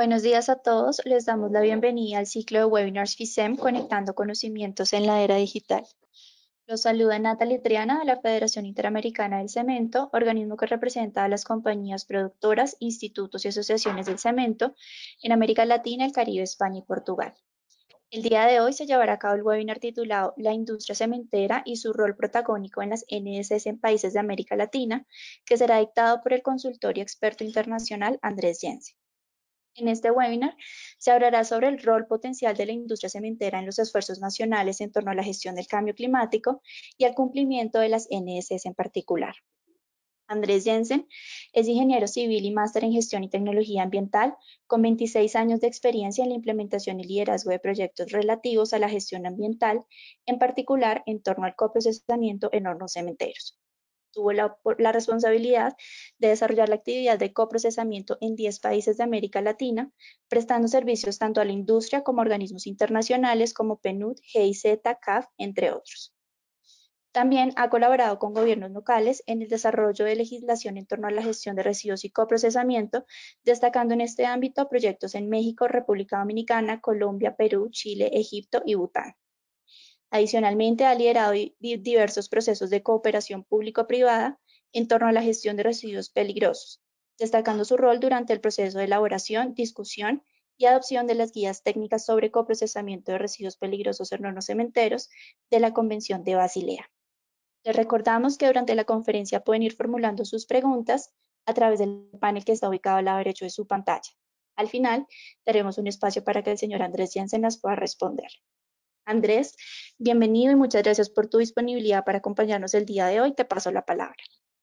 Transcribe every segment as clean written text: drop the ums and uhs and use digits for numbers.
Buenos días a todos. Les damos la bienvenida al ciclo de webinars FICEM Conectando Conocimientos en la Era Digital. Los saluda Natalie Triana de la Federación Interamericana del Cemento, organismo que representa a las compañías productoras, institutos y asociaciones del cemento en América Latina, el Caribe, España y Portugal. El día de hoy se llevará a cabo el webinar titulado La industria cementera y su rol protagónico en las NSS en países de América Latina, que será dictado por el consultor y experto internacional Andrés Jensen. En este webinar se hablará sobre el rol potencial de la industria cementera en los esfuerzos nacionales en torno a la gestión del cambio climático y al cumplimiento de las NSS en particular. Andrés Jensen es ingeniero civil y máster en gestión y tecnología ambiental, con 26 años de experiencia en la implementación y liderazgo de proyectos relativos a la gestión ambiental, en particular en torno al coprocesamiento en hornos cementeros. Tuvo la responsabilidad de desarrollar la actividad de coprocesamiento en 10 países de América Latina, prestando servicios tanto a la industria como a organismos internacionales como PNUD, GIZ, CAF, entre otros. También ha colaborado con gobiernos locales en el desarrollo de legislación en torno a la gestión de residuos y coprocesamiento, destacando en este ámbito proyectos en México, República Dominicana, Colombia, Perú, Chile, Egipto y Bután. Adicionalmente, ha liderado diversos procesos de cooperación público-privada en torno a la gestión de residuos peligrosos, destacando su rol durante el proceso de elaboración, discusión y adopción de las guías técnicas sobre coprocesamiento de residuos peligrosos en hornos cementeros de la Convención de Basilea. Les recordamos que durante la conferencia pueden ir formulando sus preguntas a través del panel que está ubicado al lado derecho de su pantalla. Al final, daremos un espacio para que el señor Andrés Jensen las pueda responder. Andrés, bienvenido y muchas gracias por tu disponibilidad para acompañarnos el día de hoy. Te paso la palabra.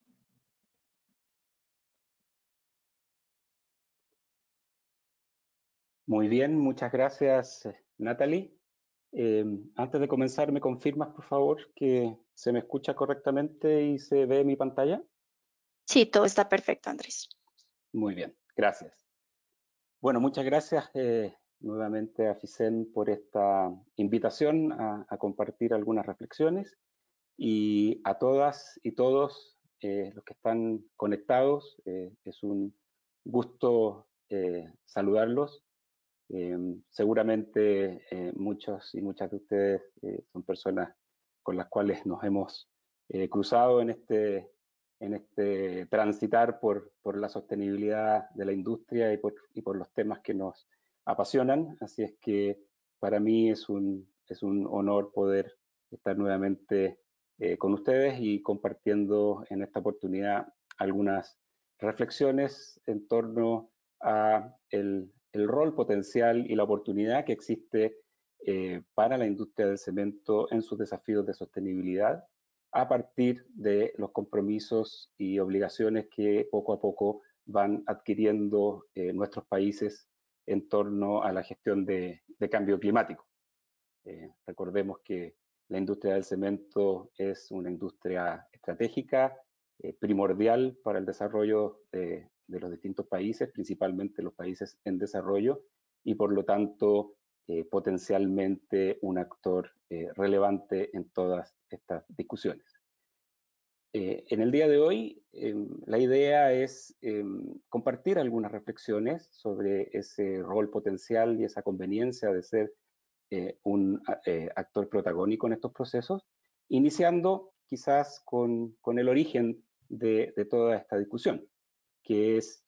Muy bien, muchas gracias, Natalie. Antes de comenzar, ¿me confirmas, por favor, que se me escucha correctamente y se ve mi pantalla? Sí, todo está perfecto, Andrés. Muy bien, gracias. Bueno, muchas gracias nuevamente a FICEM por esta invitación a compartir algunas reflexiones, y a todas y todos los que están conectados. Es un gusto saludarlos. Seguramente muchos y muchas de ustedes son personas con las cuales nos hemos cruzado en este transitar por la sostenibilidad de la industria y por los temas que nos apasionan. Así es que para mí es un honor poder estar nuevamente con ustedes y compartiendo en esta oportunidad algunas reflexiones en torno a el rol potencial y la oportunidad que existe para la industria del cemento en sus desafíos de sostenibilidad, a partir de los compromisos y obligaciones que poco a poco van adquiriendo nuestros países en torno a la gestión de cambio climático. Recordemos que la industria del cemento es una industria estratégica, primordial para el desarrollo de los distintos países, principalmente los países en desarrollo, y por lo tanto potencialmente un actor relevante en todas estas discusiones. En el día de hoy, la idea es compartir algunas reflexiones sobre ese rol potencial y esa conveniencia de ser un actor protagónico en estos procesos, iniciando quizás con el origen de toda esta discusión, que es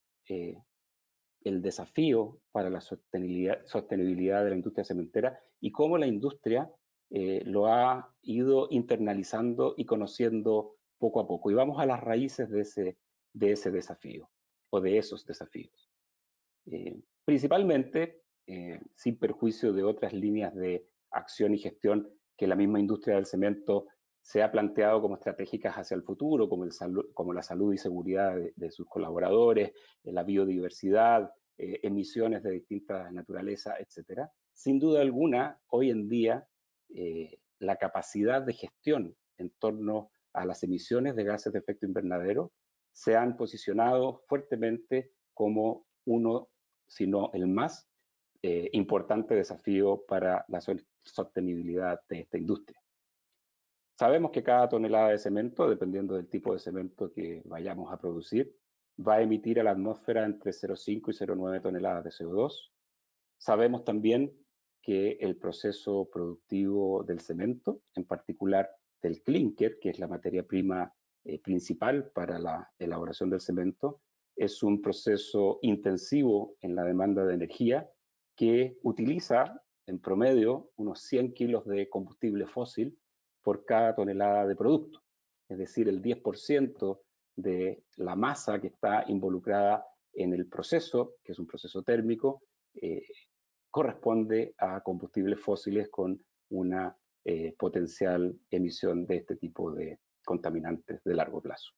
el desafío para la sostenibilidad de la industria cementera y cómo la industria lo ha ido internalizando y conociendo poco a poco. Y vamos a las raíces de ese desafío o de esos desafíos. Principalmente, sin perjuicio de otras líneas de acción y gestión que la misma industria del cemento se ha planteado como estratégicas hacia el futuro, como la salud y seguridad de sus colaboradores, la biodiversidad, emisiones de distinta naturaleza, etc. Sin duda alguna, hoy en día, la capacidad de gestión en torno a las emisiones de gases de efecto invernadero se han posicionado fuertemente como uno, sino el más importante desafío para la sostenibilidad de esta industria. Sabemos que cada tonelada de cemento, dependiendo del tipo de cemento que vayamos a producir, va a emitir a la atmósfera entre 0,5 y 0,9 toneladas de CO2. Sabemos también que el proceso productivo del cemento, en particular del clínker, que es la materia prima principal para la elaboración del cemento, es un proceso intensivo en la demanda de energía que utiliza en promedio unos 100 kilos de combustible fósil por cada tonelada de producto. Es decir, el 10% de la masa que está involucrada en el proceso, que es un proceso térmico, corresponde a combustibles fósiles con una potencial emisión de este tipo de contaminantes de largo plazo.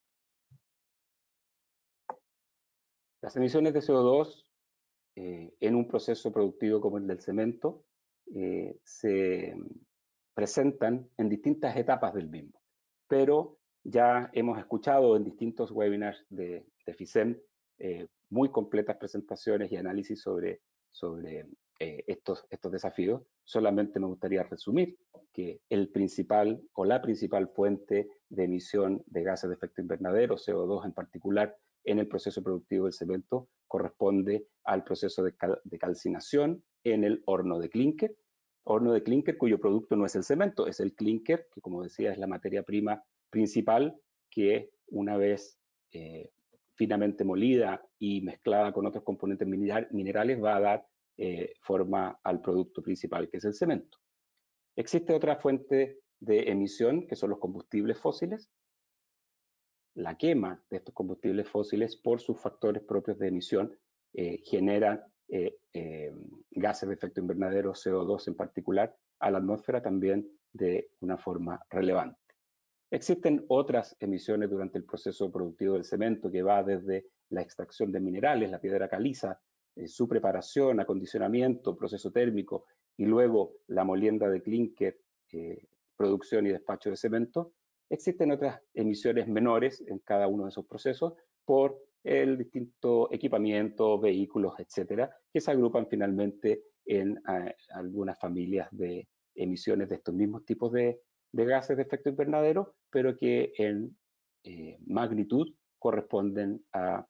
Las emisiones de CO2 en un proceso productivo como el del cemento se presentan en distintas etapas del mismo, pero ya hemos escuchado en distintos webinars de FICEM muy completas presentaciones y análisis sobre estos desafíos. Solamente me gustaría resumir que el principal o la principal fuente de emisión de gases de efecto invernadero, CO2 en particular, en el proceso productivo del cemento corresponde al proceso de calcinación en el horno de clínker cuyo producto no es el cemento, es el clínker, que como decía es la materia prima principal que una vez finamente molida y mezclada con otros componentes minerales va a dar forma al producto principal, que es el cemento. Existe otra fuente de emisión, que son los combustibles fósiles. La quema de estos combustibles fósiles por sus factores propios de emisión genera gases de efecto invernadero, CO2 en particular, a la atmósfera también de una forma relevante. Existen otras emisiones durante el proceso productivo del cemento que va desde la extracción de minerales, la piedra caliza, su preparación, acondicionamiento, proceso térmico y luego la molienda de clínker, producción y despacho de cemento. Existen otras emisiones menores en cada uno de esos procesos por el distinto equipamiento, vehículos, etcétera, que se agrupan finalmente en algunas familias de emisiones de estos mismos tipos de gases de efecto invernadero, pero que en magnitud corresponden a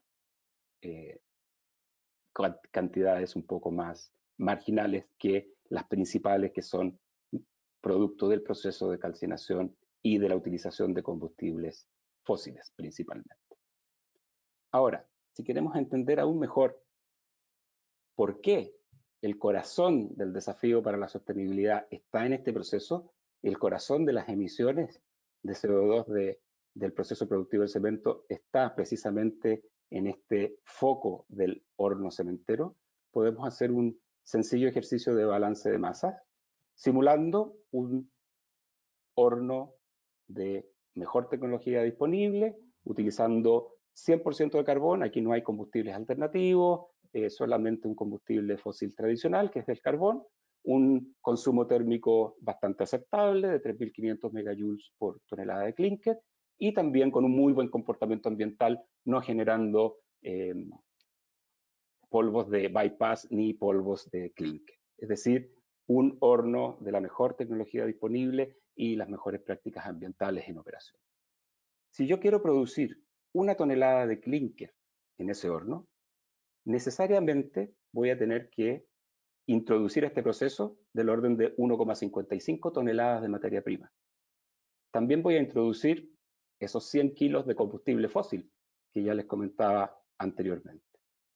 cantidades un poco más marginales que las principales, que son producto del proceso de calcinación y de la utilización de combustibles fósiles principalmente. Ahora, si queremos entender aún mejor por qué el corazón del desafío para la sostenibilidad está en este proceso, el corazón de las emisiones de CO2 del proceso productivo del cemento está precisamente en este foco del horno cementero, podemos hacer un sencillo ejercicio de balance de masas, simulando un horno de mejor tecnología disponible, utilizando 100% de carbón. Aquí no hay combustibles alternativos, solamente un combustible fósil tradicional, que es el carbón, un consumo térmico bastante aceptable de 3.500 megajoules por tonelada de clínker, y también con un muy buen comportamiento ambiental, no generando polvos de bypass ni polvos de clínker. Es decir, un horno de la mejor tecnología disponible y las mejores prácticas ambientales en operación. Si yo quiero producir 1 tonelada de clínker en ese horno, necesariamente voy a tener que introducir a este proceso del orden de 1,55 toneladas de materia prima. También voy a introducir esos 100 kilos de combustible fósil que ya les comentaba anteriormente.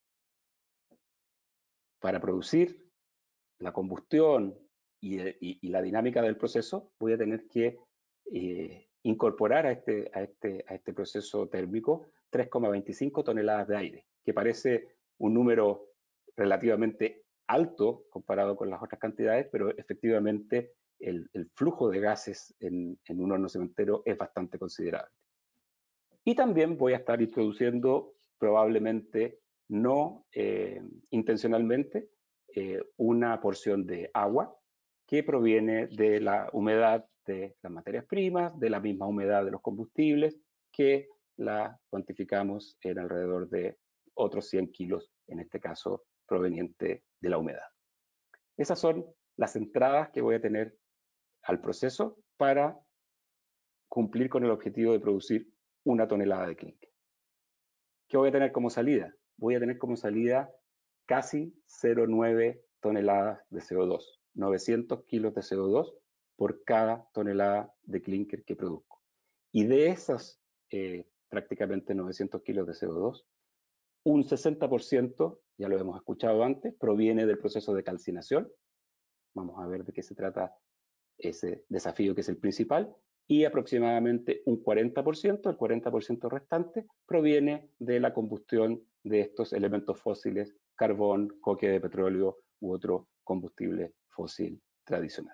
Para producir la combustión y la dinámica del proceso, voy a tener que incorporar a este proceso térmico 3,25 toneladas de aire, que parece un número relativamente alto comparado con las otras cantidades, pero efectivamente el flujo de gases en un horno cementero es bastante considerable. Y también voy a estar introduciendo, probablemente no intencionalmente, una porción de agua que proviene de la humedad de las materias primas, de la misma humedad de los combustibles, que la cuantificamos en alrededor de otros 100 kilos, en este caso proveniente de la humedad. Esas son las entradas que voy a tener al proceso para cumplir con el objetivo de producir 1 tonelada de clínker. ¿qué voy a tener como salida? Voy a tener como salida casi 0,9 toneladas de CO2, 900 kilos de CO2 por cada tonelada de clinker que produzco. Y de esas prácticamente 900 kilos de CO2, un 60%, ya lo hemos escuchado antes, proviene del proceso de calcinación. Vamos a ver de qué se trata ese desafío que es el principal, y aproximadamente un 40%, el 40% restante, proviene de la combustión de estos elementos fósiles, carbón, coque de petróleo u otro combustible fósil tradicional.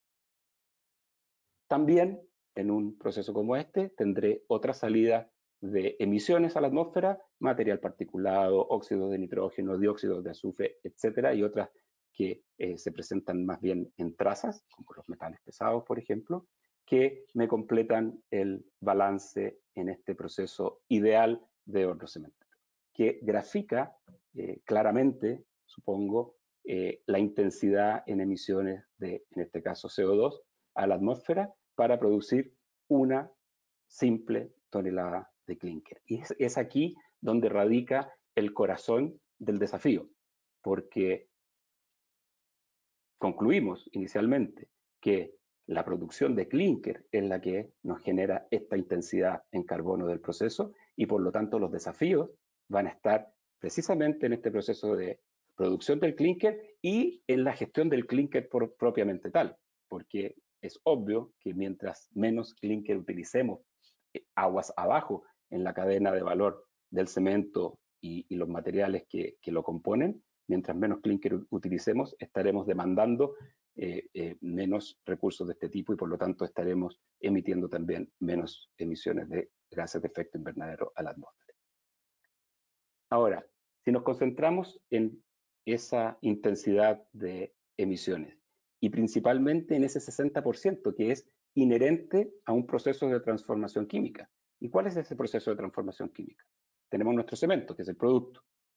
También en un proceso como este tendré otra salida de emisiones a la atmósfera, material particulado, óxidos de nitrógeno, dióxidos de azufre, etcétera, y otras que se presentan más bien en trazas, como los metales pesados, por ejemplo, que me completan el balance en este proceso ideal de horno cementero, que grafica claramente, supongo, la intensidad en emisiones de, en este caso, CO2 a la atmósfera para producir una simple tonelada de clinker. Y es aquí donde radica el corazón del desafío, porque concluimos inicialmente que la producción de clinker es la que nos genera esta intensidad en carbono del proceso y por lo tanto los desafíos van a estar precisamente en este proceso de producción del clinker y en la gestión del clinker propiamente tal, porque es obvio que mientras menos clinker utilicemos aguas abajo en la cadena de valor del cemento y los materiales que lo componen, mientras menos clinker utilicemos, estaremos demandando menos recursos de este tipo y por lo tanto estaremos emitiendo también menos emisiones de gases de efecto invernadero a la atmósfera. Ahora, si nos concentramos en esa intensidad de emisiones y principalmente en ese 60% que es inherente a un proceso de transformación química. ¿Y cuál es ese proceso de transformación química? Tenemos nuestro cemento, que es el producto.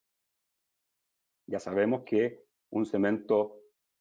Ya sabemos que un cemento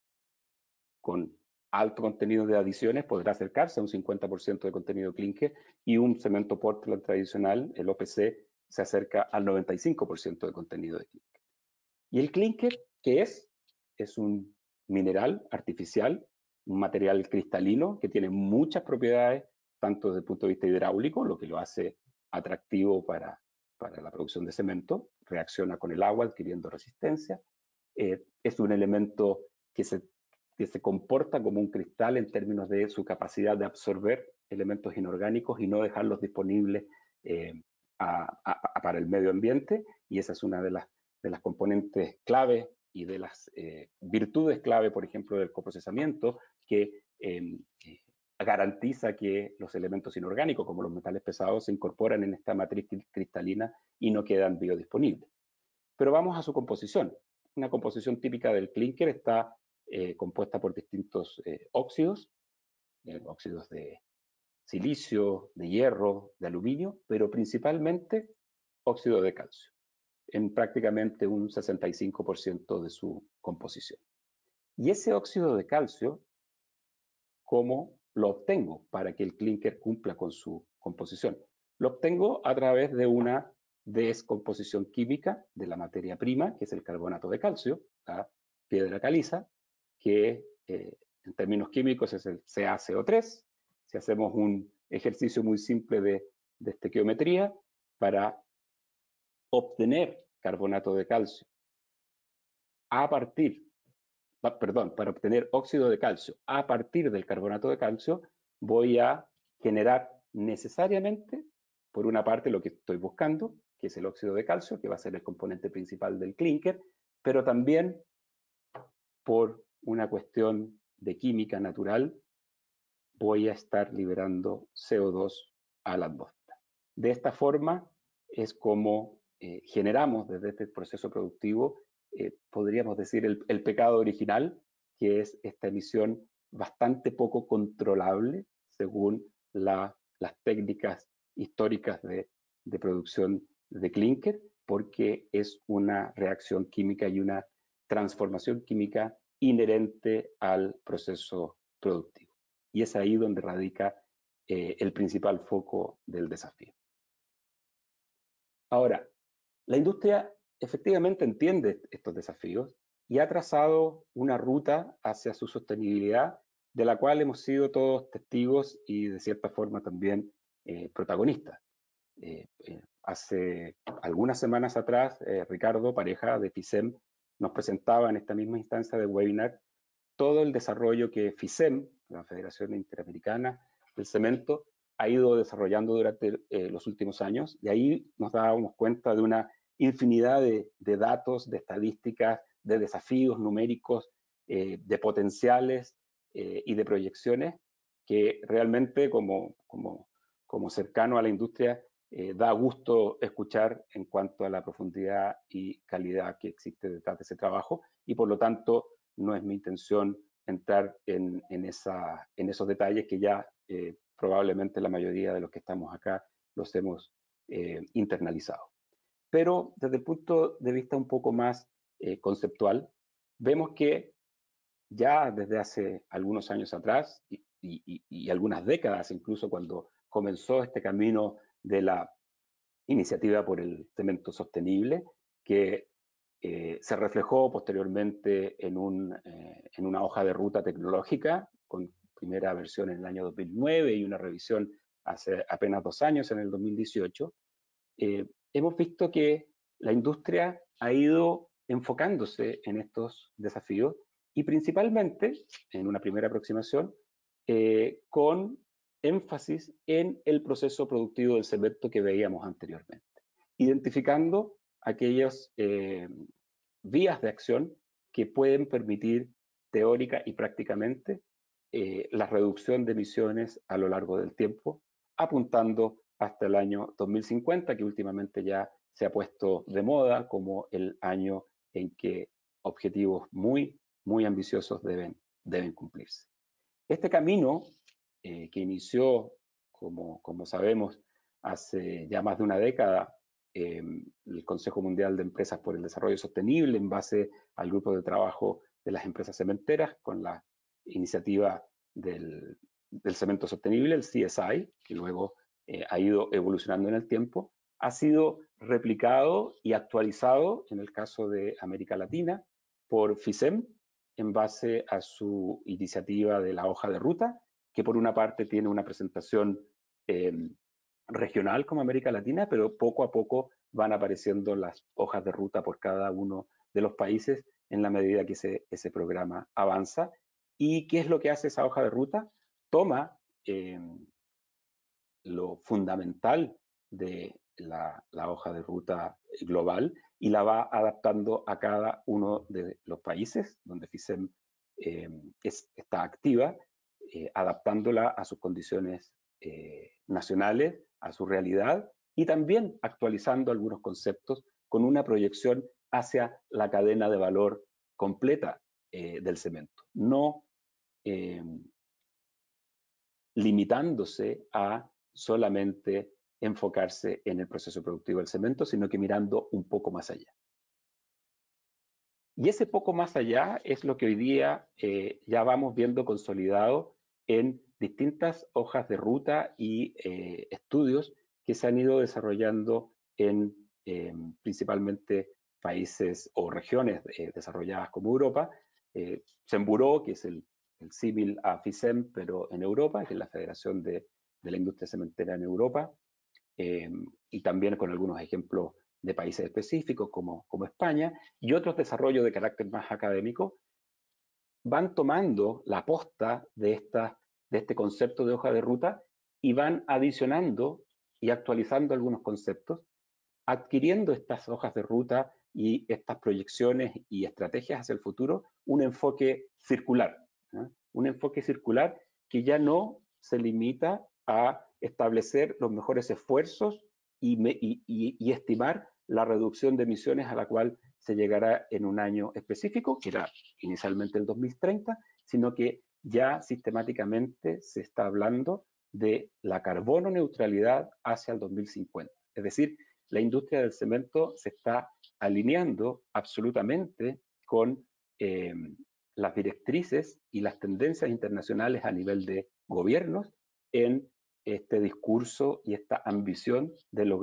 con alto contenido de adiciones podrá acercarse a un 50% de contenido clinker y un cemento Portland tradicional, el OPC, se acerca al 95% de contenido de clinker. ¿Y el clinker qué es? Es un mineral artificial, un material cristalino que tiene muchas propiedades, tanto desde el punto de vista hidráulico, lo que lo hace atractivo para la producción de cemento, reacciona con el agua adquiriendo resistencia, es un elemento que se comporta como un cristal en términos de su capacidad de absorber elementos inorgánicos y no dejarlos disponibles para el medio ambiente, y esa es una de las componentes clave y de las virtudes clave, por ejemplo, del coprocesamiento, que garantiza que los elementos inorgánicos, como los metales pesados, se incorporan en esta matriz cristalina y no quedan biodisponibles. Pero vamos a su composición. Una composición típica del clinker está compuesta por distintos óxidos, óxidos de silicio, de hierro, de aluminio, pero principalmente óxido de calcio, en prácticamente un 65% de su composición. Y ese óxido de calcio, ¿cómo lo obtengo para que el clinker cumpla con su composición? Lo obtengo a través de una descomposición química de la materia prima, que es el carbonato de calcio, la piedra caliza, que en términos químicos es el CaCO3. Si hacemos un ejercicio muy simple de estequiometría para obtener carbonato de calcio a partir, para obtener óxido de calcio a partir del carbonato de calcio, voy a generar necesariamente, por una parte, lo que estoy buscando, que es el óxido de calcio, que va a ser el componente principal del clinker, pero también por una cuestión de química natural, voy a estar liberando CO2 a la atmósfera. De esta forma es como generamos desde este proceso productivo, podríamos decir, el pecado original, que es esta emisión bastante poco controlable según las técnicas históricas de producción de clinker, porque es una reacción química y una transformación química inherente al proceso productivo. Y es ahí donde radica el principal foco del desafío. Ahora, La industria efectivamente entiende estos desafíos y ha trazado una ruta hacia su sostenibilidad, de la cual hemos sido todos testigos y de cierta forma también protagonistas. Hace algunas semanas atrás, Ricardo Pareja de FISEM nos presentaba en esta misma instancia de webinar todo el desarrollo que FISEM, la Federación Interamericana del Cemento, ha ido desarrollando durante los últimos años, y ahí nos dábamos cuenta de una infinidad de datos, de estadísticas, de desafíos numéricos, de potenciales y de proyecciones que realmente como cercano a la industria da gusto escuchar en cuanto a la profundidad y calidad que existe detrás de ese trabajo, y por lo tanto no es mi intención entrar en esos detalles que ya probablemente la mayoría de los que estamos acá los hemos internalizado. Pero desde el punto de vista un poco más conceptual, vemos que ya desde hace algunos años atrás y algunas décadas, incluso cuando comenzó este camino de la iniciativa por el cemento sostenible, que se reflejó posteriormente en una hoja de ruta tecnológica, con primera versión en el año 2009 y una revisión hace apenas 2 años, en el 2018. Hemos visto que la industria ha ido enfocándose en estos desafíos y principalmente, en una primera aproximación, con énfasis en el proceso productivo del cemento que veíamos anteriormente, identificando aquellas vías de acción que pueden permitir teórica y prácticamente la reducción de emisiones a lo largo del tiempo, apuntando hasta el año 2050, que últimamente ya se ha puesto de moda como el año en que objetivos muy ambiciosos deben cumplirse. Este camino que inició, como sabemos, hace ya más de una década, el Consejo Mundial de Empresas por el Desarrollo Sostenible, en base al grupo de trabajo de las empresas cementeras, con la iniciativa del cemento sostenible, el CSI, que luego ha ido evolucionando en el tiempo, ha sido replicado y actualizado en el caso de América Latina por FISEM, en base a su iniciativa de la hoja de ruta, que por una parte tiene una presentación regional como América Latina, pero poco a poco van apareciendo las hojas de ruta por cada uno de los países en la medida que ese programa avanza. ¿Y qué es lo que hace esa hoja de ruta? Toma lo fundamental de la hoja de ruta global y la va adaptando a cada uno de los países donde FISEM está activa, adaptándola a sus condiciones nacionales, a su realidad, y también actualizando algunos conceptos con una proyección hacia la cadena de valor completa del cemento, no limitándose a solamente enfocarse en el proceso productivo del cemento, sino que mirando un poco más allá. Y ese poco más allá es lo que hoy día ya vamos viendo consolidado en distintas hojas de ruta y estudios que se han ido desarrollando en principalmente países o regiones desarrolladas como Europa. Semburó, que es el símil a FISEM, pero en Europa, que es la Federación de la Industria Cementera en Europa, y también con algunos ejemplos de países específicos como España, y otros desarrollos de carácter más académico, van tomando la posta de este concepto de hoja de ruta y van adicionando y actualizando algunos conceptos, adquiriendo estas hojas de ruta y estas proyecciones y estrategias hacia el futuro, un enfoque circular, ¿no? Un enfoque circular que ya no se limita a establecer los mejores esfuerzos y estimar la reducción de emisiones a la cual se llegará en un año específico, que era inicialmente el 2030, sino que ya sistemáticamente se está hablando de la carbono neutralidad hacia el 2050. Es decir, la industria del cemento se está alineando absolutamente con las directrices y las tendencias internacionales a nivel de gobiernos en este discurso y esta ambición de lograr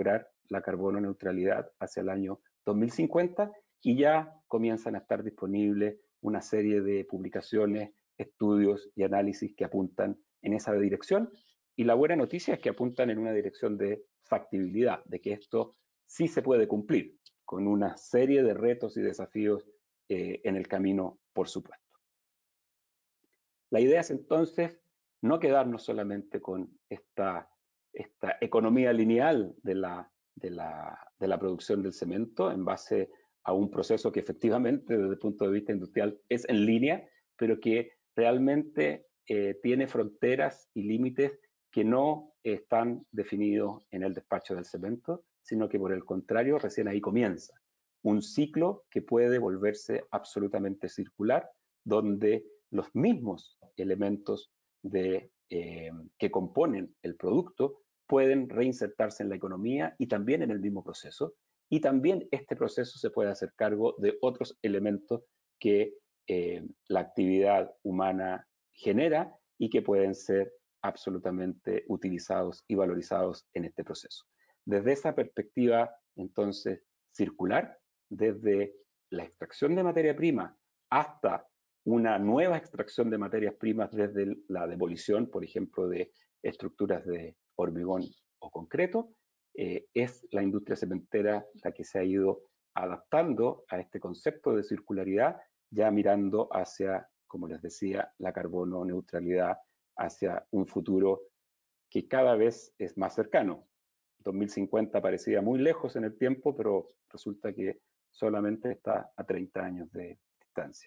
la carbono neutralidad hacia el año 2050 y ya comienzan a estar disponibles una serie de publicaciones, estudios y análisis que apuntan en esa dirección. Y la buena noticia es que apuntan en una dirección de factibilidad, de que esto sí se puede cumplir, con una serie de retos y desafíos en el camino, por supuesto. La idea es entonces no quedarnos solamente con esta economía lineal de la producción del cemento en base a un proceso que efectivamente desde el punto de vista industrial es en línea, pero que realmente tiene fronteras y límites que no están definidos en el despacho del cemento, sino que por el contrario recién ahí comienza un ciclo que puede volverse absolutamente circular, donde los mismos elementos que componen el producto pueden reinsertarse en la economía y también en el mismo proceso. Y también este proceso se puede hacer cargo de otros elementos que la actividad humana genera y que pueden ser absolutamente utilizados y valorizados en este proceso. Desde esa perspectiva, entonces, circular, desde la extracción de materia prima hasta una nueva extracción de materias primas desde la demolición, por ejemplo, de estructuras de hormigón o concreto, es la industria cementera la que se ha ido adaptando a este concepto de circularidad, ya mirando hacia, como les decía, la carbono neutralidad, hacia un futuro que cada vez es más cercano. 2050 parecía muy lejos en el tiempo, pero resulta que solamente está a 30 años de distancia.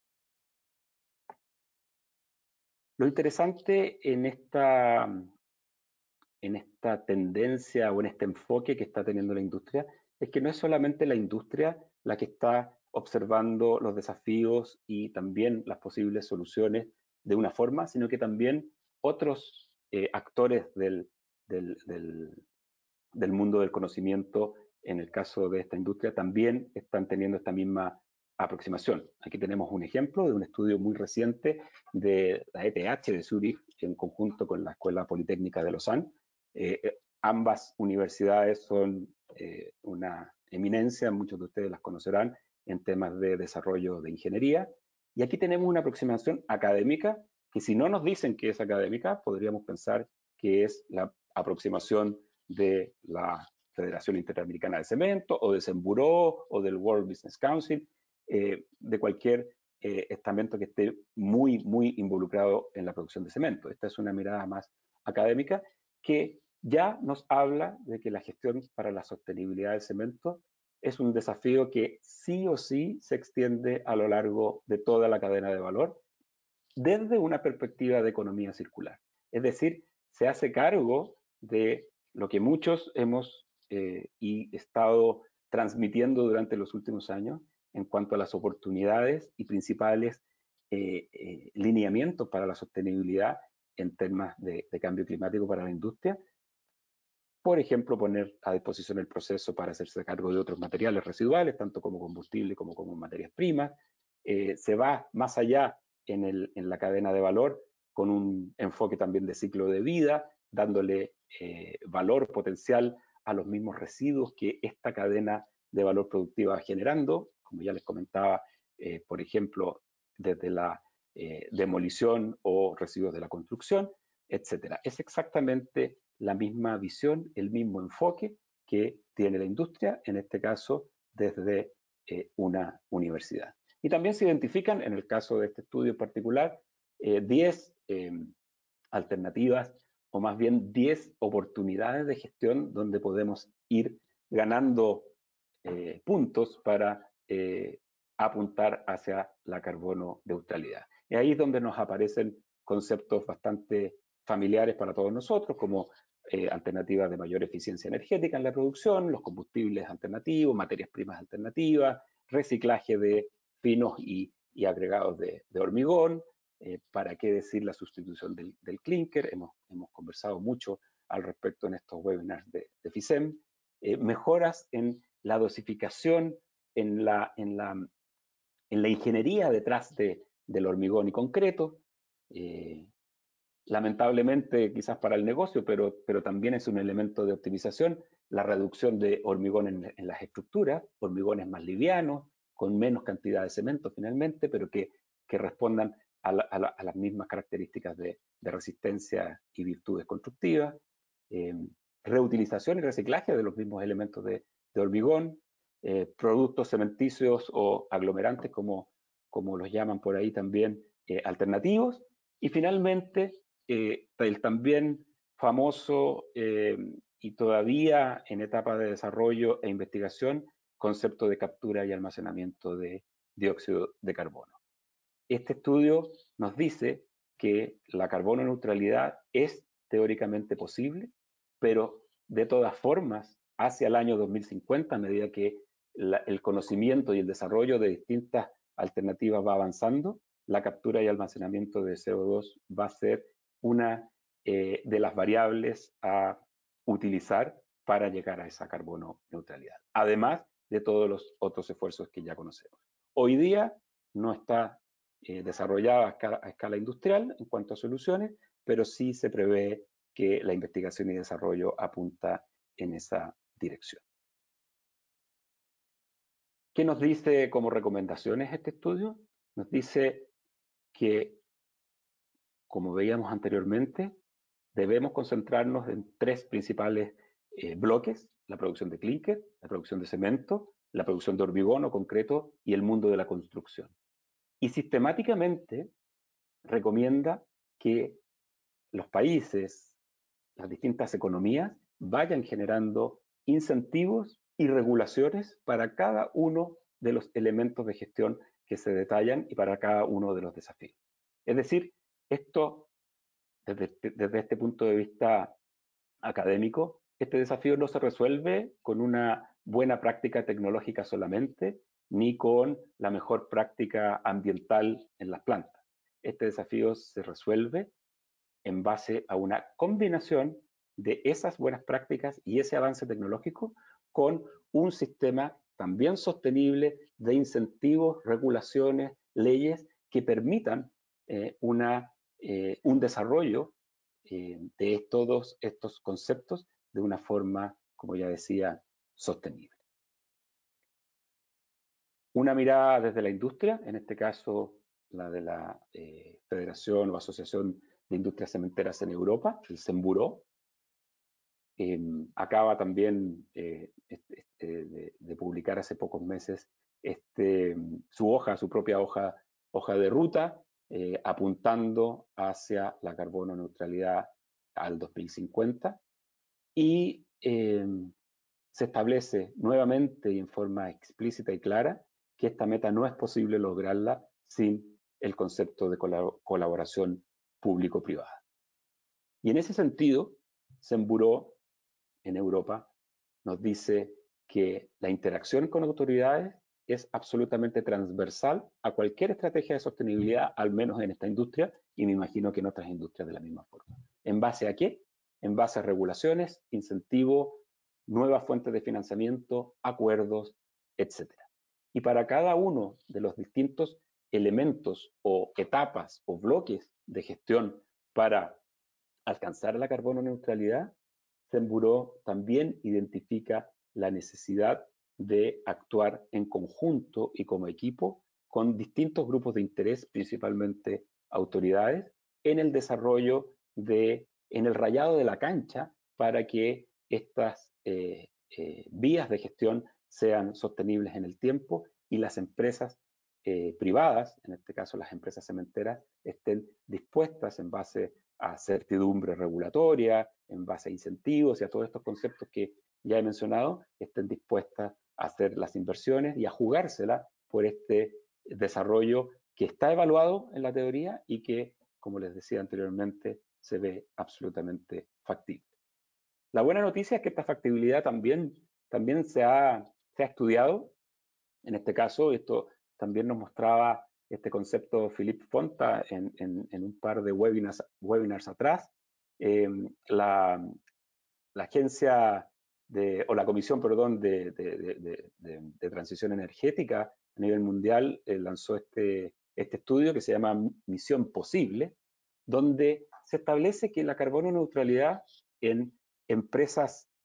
Lo interesante en esta tendencia o en este enfoque que está teniendo la industria es que no es solamente la industria la que está observando los desafíos y también las posibles soluciones de una forma, sino que también otros actores del mundo del conocimiento, en el caso de esta industria, también están teniendo esta misma aproximación. Aquí tenemos un ejemplo de un estudio muy reciente de la ETH de Zúrich en conjunto con la Escuela Politécnica de Lausanne. Ambas universidades son una eminencia, muchos de ustedes las conocerán, en temas de desarrollo de ingeniería. Y aquí tenemos una aproximación académica que si no nos dicen que es académica, podríamos pensar que es la aproximación de la Federación Interamericana de Cemento o de Semburó o del World Business Council, de cualquier estamento que esté muy, muy involucrado en la producción de cemento. Esta es una mirada más académica que ya nos habla de que la gestión para la sostenibilidad del cemento es un desafío que sí o sí se extiende a lo largo de toda la cadena de valor desde una perspectiva de economía circular. Es decir, se hace cargo de lo que muchos hemos y estado transmitiendo durante los últimos años en cuanto a las oportunidades y principales lineamientos para la sostenibilidad en temas de cambio climático para la industria. Por ejemplo, poner a disposición el proceso para hacerse cargo de otros materiales residuales, tanto como combustible como materias primas. Se va más allá en la cadena de valor con un enfoque también de ciclo de vida, dándole valor potencial a los mismos residuos que esta cadena de valor productiva va generando, como ya les comentaba, por ejemplo, desde la demolición o residuos de la construcción, etcétera. Es exactamente la misma visión, el mismo enfoque que tiene la industria, en este caso desde una universidad. Y también se identifican, en el caso de este estudio en particular, 10 alternativas o más bien 10 oportunidades de gestión donde podemos ir ganando puntos para apuntar hacia la carbono neutralidad. Y ahí es donde nos aparecen conceptos bastante familiares para todos nosotros, como alternativas de mayor eficiencia energética en la producción, los combustibles alternativos, materias primas alternativas, reciclaje de finos y agregados de hormigón, para qué decir la sustitución del clinker, hemos conversado mucho al respecto en estos webinars de FICEM, mejoras en la dosificación, en la ingeniería detrás del hormigón y concreto, lamentablemente quizás para el negocio, pero también es un elemento de optimización, la reducción de hormigón en las estructuras, hormigones más livianos, con menos cantidad de cemento finalmente, pero que respondan a las mismas características de resistencia y virtudes constructivas, reutilización y reciclaje de los mismos elementos de hormigón, productos cementicios o aglomerantes, como los llaman por ahí también, alternativos, y finalmente el también famoso y todavía en etapa de desarrollo e investigación concepto de captura y almacenamiento de dióxido de carbono. Este estudio nos dice que la carbono neutralidad es teóricamente posible, pero de todas formas, hacia el año 2050, a medida que el conocimiento y el desarrollo de distintas alternativas va avanzando, la captura y almacenamiento de CO2 va a ser una de las variables a utilizar para llegar a esa carbono neutralidad, además de todos los otros esfuerzos que ya conocemos. Hoy día no está desarrollada a escala industrial en cuanto a soluciones, pero sí se prevé que la investigación y desarrollo apunta en esa dirección. ¿Qué nos dice como recomendaciones este estudio? Nos dice que, como veíamos anteriormente, debemos concentrarnos en tres principales bloques: la producción de clínker, la producción de cemento, la producción de hormigón o concreto y el mundo de la construcción. Y sistemáticamente recomienda que los países, las distintas economías, vayan generando incentivos y regulaciones para cada uno de los elementos de gestión que se detallan y para cada uno de los desafíos. Es decir, esto, desde este punto de vista académico, este desafío no se resuelve con una buena práctica tecnológica solamente, ni con la mejor práctica ambiental en las plantas. Este desafío se resuelve en base a una combinación de esas buenas prácticas y ese avance tecnológico con un sistema también sostenible de incentivos, regulaciones, leyes que permitan un desarrollo de todos estos conceptos de una forma, como ya decía, sostenible. Una mirada desde la industria, en este caso la de la Federación o Asociación de Industrias Cementeras en Europa, el Cemburó, acaba también de publicar hace pocos meses su propia hoja de ruta, apuntando hacia la carbono neutralidad al 2050, y se establece nuevamente y en forma explícita y clara que esta meta no es posible lograrla sin el concepto de colaboración público-privada. Y en ese sentido, Cemburó en Europa nos dice que la interacción con autoridades es absolutamente transversal a cualquier estrategia de sostenibilidad, al menos en esta industria, y me imagino que en otras industrias de la misma forma. ¿En base a qué? En base a regulaciones, incentivos, nuevas fuentes de financiamiento, acuerdos, etc. Y para cada uno de los distintos elementos o etapas o bloques de gestión para alcanzar la carbono neutralidad, Cemburó también identifica la necesidad de actuar en conjunto y como equipo con distintos grupos de interés, principalmente autoridades, en el desarrollo en el rayado de la cancha para que estas vías de gestión sean sostenibles en el tiempo y las empresas privadas, en este caso las empresas cementeras, estén dispuestas en base a certidumbre regulatoria, en base a incentivos y a todos estos conceptos que ya he mencionado, estén dispuestas a hacer las inversiones y a jugársela por este desarrollo que está evaluado en la teoría y que, como les decía anteriormente, se ve absolutamente factible. La buena noticia es que esta factibilidad también se ha estudiado. En este caso, esto también nos mostraba este concepto Philippe Fonta en un par de webinars atrás. La agencia o la comisión, perdón, de transición energética a nivel mundial lanzó este estudio que se llama Misión Posible, donde se establece que la carbono neutralidad en empresas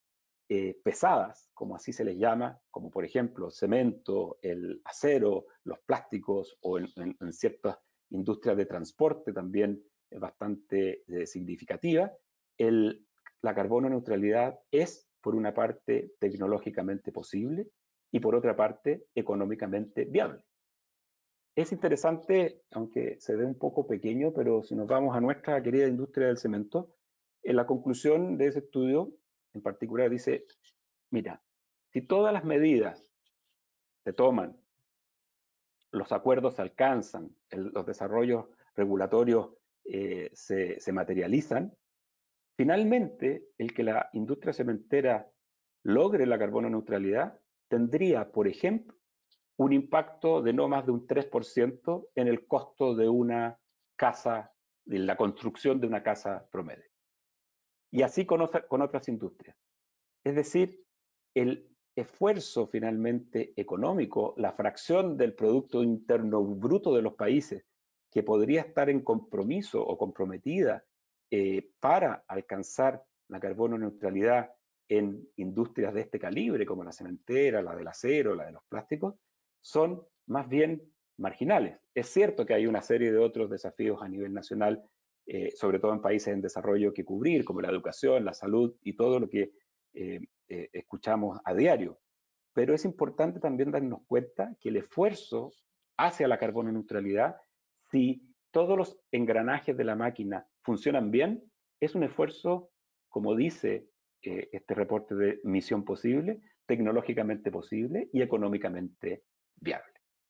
pesadas, como así se les llama, como por ejemplo cemento, el acero, los plásticos o en ciertas industrias de transporte también es bastante significativa, la carbono neutralidad es, por una parte, tecnológicamente posible y por otra parte, económicamente viable. Es interesante, aunque se ve un poco pequeño, pero si nos vamos a nuestra querida industria del cemento, en la conclusión de ese estudio en particular dice, mira, si todas las medidas se toman, los acuerdos se alcanzan, los desarrollos regulatorios se materializan, finalmente el que la industria cementera logre la carbono neutralidad tendría, por ejemplo, un impacto de no más de un 3% en el costo de una casa, de la construcción de una casa promedio. Y así con otras industrias. Es decir, el esfuerzo finalmente económico, la fracción del Producto Interno Bruto de los países que podría estar en compromiso o comprometida para alcanzar la carbono neutralidad en industrias de este calibre, como la cementera, la del acero, la de los plásticos, son más bien marginales. Es cierto que hay una serie de otros desafíos a nivel nacional, sobre todo en países en desarrollo, que cubrir, como la educación, la salud y todo lo que escuchamos a diario. Pero es importante también darnos cuenta que el esfuerzo hacia la carbono neutralidad, si todos los engranajes de la máquina funcionan bien, es un esfuerzo, como dice este reporte de Misión Posible, tecnológicamente posible y económicamente viable.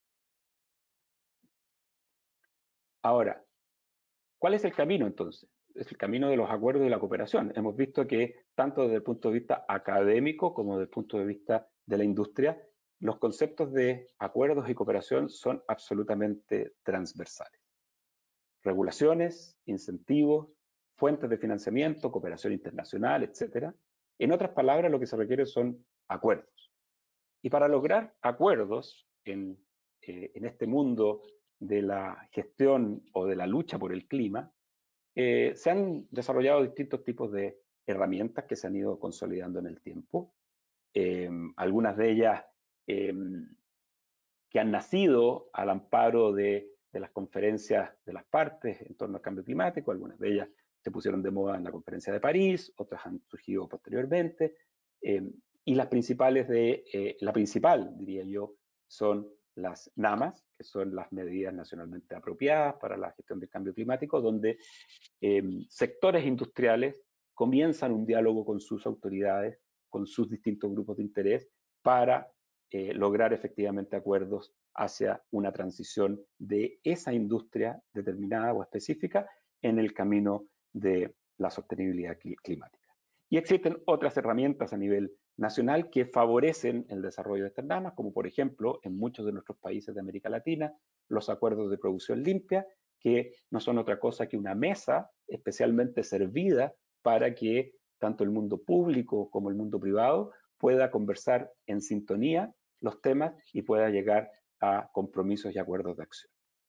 Ahora, ¿cuál es el camino entonces? Es el camino de los acuerdos y la cooperación. Hemos visto que tanto desde el punto de vista académico como desde el punto de vista de la industria, los conceptos de acuerdos y cooperación son absolutamente transversales. Regulaciones, incentivos, fuentes de financiamiento, cooperación internacional, etc. En otras palabras, lo que se requiere son acuerdos. Y para lograr acuerdos en este mundo de la gestión o de la lucha por el clima, se han desarrollado distintos tipos de herramientas que se han ido consolidando en el tiempo. Algunas de ellas que han nacido al amparo de las conferencias de las partes en torno al cambio climático, algunas de ellas se pusieron de moda en la conferencia de París, otras han surgido posteriormente, y las principales la principal, diría yo, son las NAMAs, que son las medidas nacionalmente apropiadas para la gestión del cambio climático, donde sectores industriales comienzan un diálogo con sus autoridades, con sus distintos grupos de interés, para lograr efectivamente acuerdos hacia una transición de esa industria determinada o específica en el camino de la sostenibilidad climática. Y existen otras herramientas a nivel nacional que favorecen el desarrollo de estas NAMAs, como por ejemplo en muchos de nuestros países de América Latina, los acuerdos de producción limpia, que no son otra cosa que una mesa especialmente servida para que tanto el mundo público como el mundo privado pueda conversar en sintonía los temas y pueda llegar a compromisos y acuerdos de acción.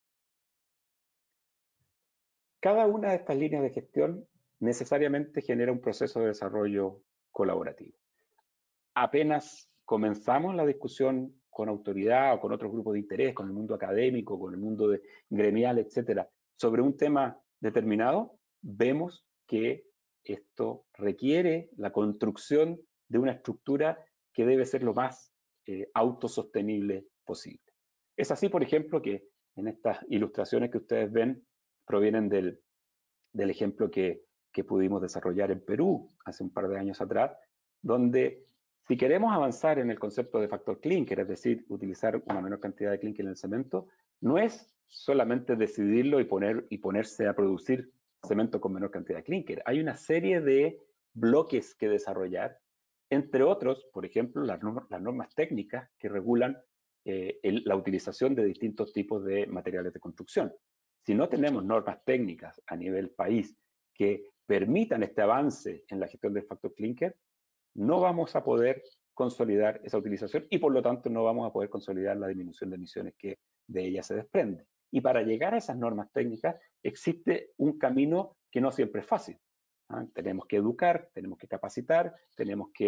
Cada una de estas líneas de gestión necesariamente genera un proceso de desarrollo colaborativo. Apenas comenzamos la discusión con autoridad o con otros grupos de interés, con el mundo académico, con el mundo gremial, etcétera, sobre un tema determinado, vemos que esto requiere la construcción de una estructura que debe ser lo más autosostenible posible. Es así, por ejemplo, que en estas ilustraciones que ustedes ven provienen del ejemplo que pudimos desarrollar en Perú hace un par de años atrás, donde si queremos avanzar en el concepto de factor clinker, es decir, utilizar una menor cantidad de clinker en el cemento, no es solamente decidirlo y ponerse a producir cemento con menor cantidad de clinker. Hay una serie de bloques que desarrollar, entre otros, por ejemplo, las normas técnicas que regulan la utilización de distintos tipos de materiales de construcción. Si no tenemos normas técnicas a nivel país que permitan este avance en la gestión del factor clinker, no vamos a poder consolidar esa utilización y por lo tanto no vamos a poder consolidar la disminución de emisiones que de ella se desprende. Y para llegar a esas normas técnicas existe un camino que no siempre es fácil. Tenemos que educar, tenemos que capacitar, tenemos que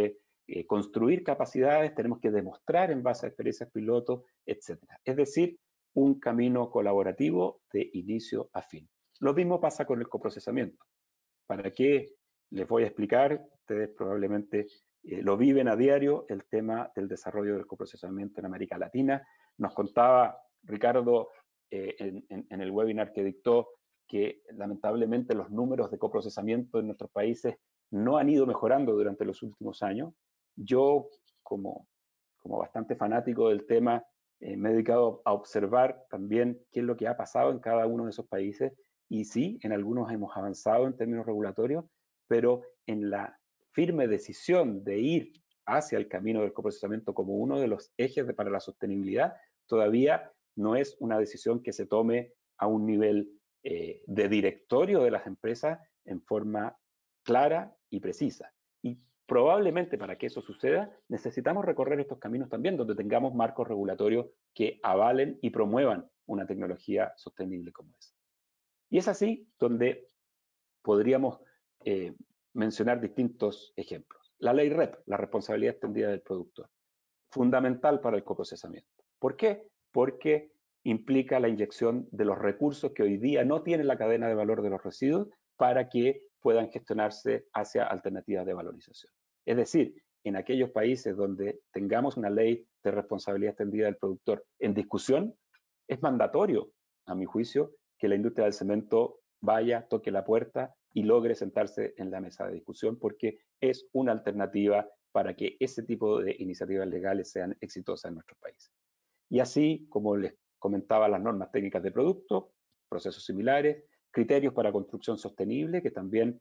construir capacidades, tenemos que demostrar en base a experiencias piloto, etc. Es decir, un camino colaborativo de inicio a fin. Lo mismo pasa con el coprocesamiento. ¿Para qué? Les voy a explicar, ustedes probablemente lo viven a diario, el tema del desarrollo del coprocesamiento en América Latina. Nos contaba Ricardo en el webinar que dictó que lamentablemente los números de coprocesamiento en nuestros países no han ido mejorando durante los últimos años. Yo, como bastante fanático del tema, me he dedicado a observar también qué es lo que ha pasado en cada uno de esos países. Y sí, en algunos hemos avanzado en términos regulatorios, pero en la firme decisión de ir hacia el camino del coprocesamiento como uno de los ejes para la sostenibilidad, todavía no es una decisión que se tome a un nivel de directorio de las empresas en forma clara y precisa. Y probablemente para que eso suceda necesitamos recorrer estos caminos también, donde tengamos marcos regulatorios que avalen y promuevan una tecnología sostenible como esa. Y es así donde podríamos mencionar distintos ejemplos. La ley REP, la responsabilidad extendida del productor, fundamental para el coprocesamiento. ¿Por qué? Porque implica la inyección de los recursos que hoy día no tiene la cadena de valor de los residuos para que puedan gestionarse hacia alternativas de valorización. Es decir, en aquellos países donde tengamos una ley de responsabilidad extendida del productor en discusión, es mandatorio, a mi juicio, que la industria del cemento vaya, toque la puerta y logre sentarse en la mesa de discusión, porque es una alternativa para que ese tipo de iniciativas legales sean exitosas en nuestros países. Y así, como les comentaba, las normas técnicas de producto, procesos similares, criterios para construcción sostenible, que también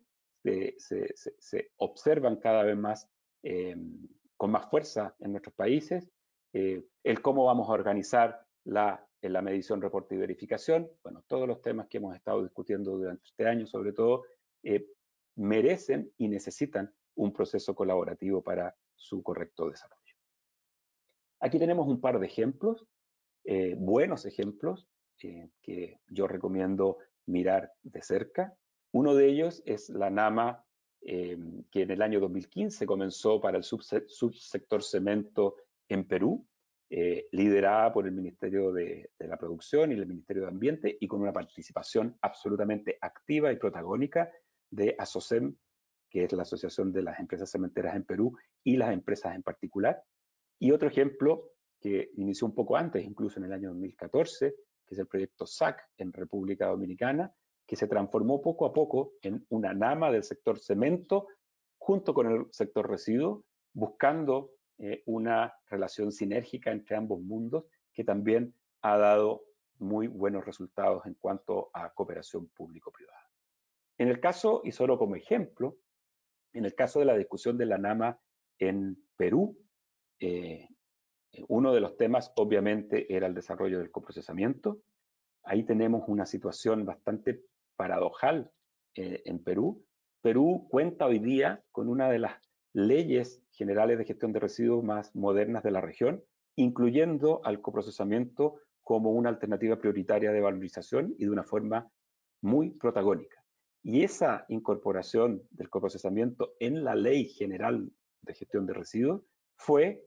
se observan cada vez más con más fuerza en nuestros países, el cómo vamos a organizar la medición, reporte y verificación, bueno, todos los temas que hemos estado discutiendo durante este año, sobre todo, merecen y necesitan un proceso colaborativo para su correcto desarrollo. Aquí tenemos un par de ejemplos, buenos ejemplos, que yo recomiendo mirar de cerca. Uno de ellos es la NAMA, que en el año 2015 comenzó para el subsector cemento en Perú, liderada por el Ministerio de la Producción y el Ministerio de Ambiente, y con una participación absolutamente activa y protagónica de ASOCEM, que es la Asociación de las Empresas Cementeras en Perú, y las empresas en particular. Y otro ejemplo que inició un poco antes, incluso en el año 2014, que es el proyecto SAC en República Dominicana, que se transformó poco a poco en una NAMA del sector cemento junto con el sector residuo, buscando una relación sinérgica entre ambos mundos que también ha dado muy buenos resultados en cuanto a cooperación público-privada. En el caso, y solo como ejemplo, en el caso de la discusión de la NAMA en Perú, uno de los temas obviamente era el desarrollo del coprocesamiento. Ahí tenemos una situación bastante paradojal en Perú. Perú cuenta hoy día con una de las leyes generales de gestión de residuos más modernas de la región, incluyendo al coprocesamiento como una alternativa prioritaria de valorización y de una forma muy protagónica. Y esa incorporación del coprocesamiento en la Ley General de Gestión de Residuos fue